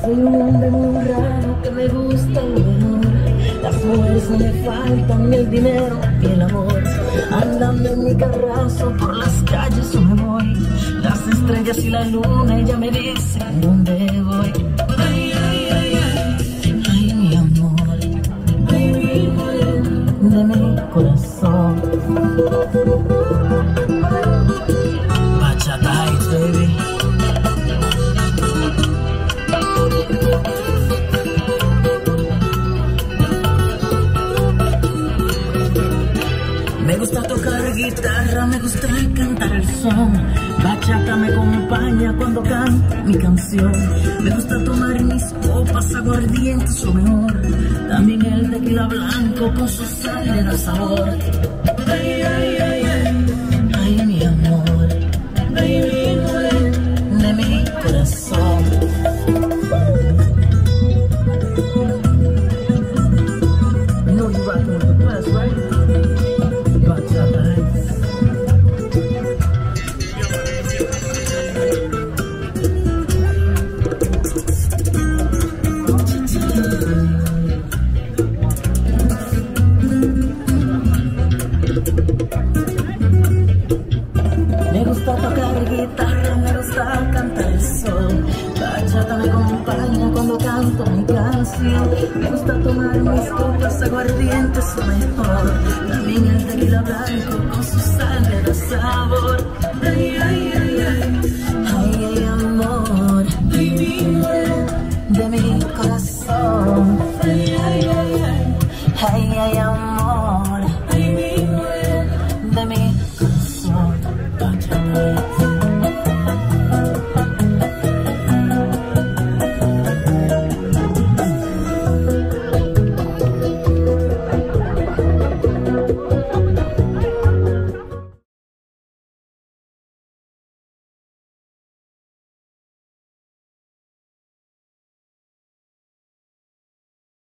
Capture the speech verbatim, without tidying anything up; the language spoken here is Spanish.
Soy un hombre muy raro que me gusta lo mejor. Las mujeres no me faltan, ni el dinero ni el amor. Andando en mi carrazo por las calles yo me voy. Las estrellas y la luna ella me dicen dónde voy. Ay, ay, ay, ay, ay, mi amor, ay, mi amor de mi corazón. Bachata Heights, baby. Me gusta tocar guitarra, me gusta cantar el son. Bachata me acompaña cuando canto mi canción. Me gusta tomar mis copas aguardientes o mejor. También el tequila blanco con su sal le da sabor. Ay, ay, ay, ay, ay, mi amor, ay, mi amor de mi corazón. You know you're rocking with the best, right? Me gusta tocar guitarra, me gusta cantar el sol. Bachata me acompaña cuando canto mi canción. Me gusta tomar mis copas aguardientes o mejor. También el tequila blanco con su sal